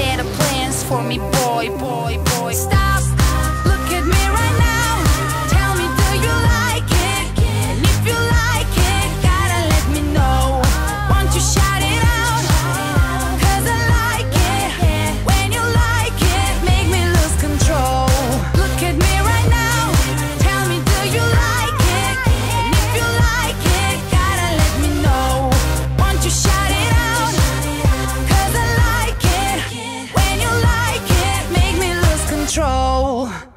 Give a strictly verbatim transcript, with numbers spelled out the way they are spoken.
better plans for me, boy, boy, boy. Stop, look at me right now. Tell me, do you like it? And if you like it, gotta let me know. Won't you shout it out? 'Cause I like it. When you like it, make me lose control. Look at me right now. Tell me, do you like it? And if you like it, gotta let me know. Won't you shout it out? 'Cause I like it. When you like it, make me lose control.